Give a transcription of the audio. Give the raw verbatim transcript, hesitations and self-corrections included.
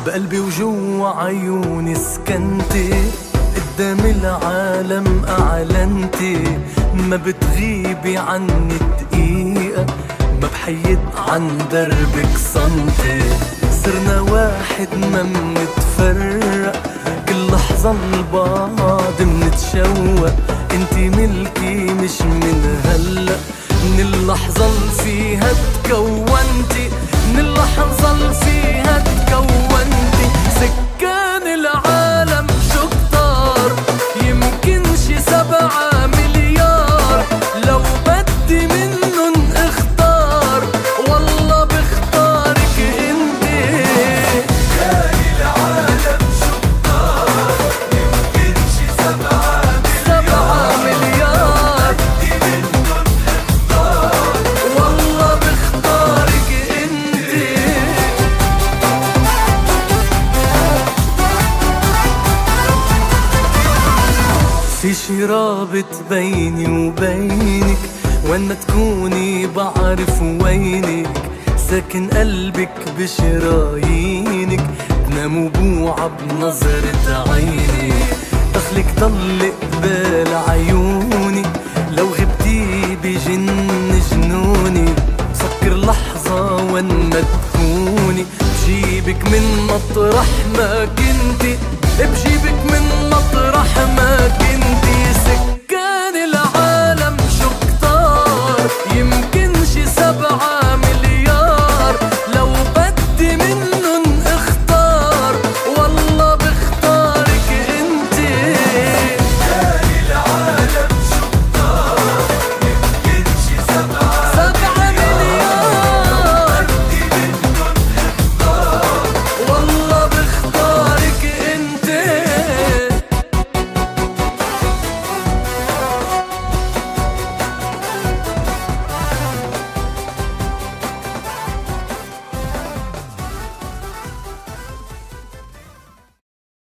بقلبي وجوا عيوني سكنتي، قدام العالم أعلنتي، ما بتغيبي عني دقيقة، ما بحيد عن دربك صمتي. صرنا واحد ما منتفرق، كل لحظة لبعض منتشوق، انتي ملكي مش من هلأ، من اللحظة اللي فيها تكونتي، من اللحظة اللي فيها تكونتي. سكان العالم شو كتار، يمكن شي سبعة مليار، لو بدي منن اختار والله بختارك انتي. سكان العالم شو كتار، يمكن شي سبعة مليار، بدي منن اختار والله بختارك انتي. في شي رابط بيني وبينك، وين ما تكوني بعرف وينك، ساكن قلبك بشرايينك، بنام وبوعى بنظرة عيني، دخلك ضل قبال عيوني، لو غبتي بجن جنوني، بفكر لحظة وين ما تكوني، بجيبك من مطرح ما كنتي، بجيبك من مطرح ما كنتي. سك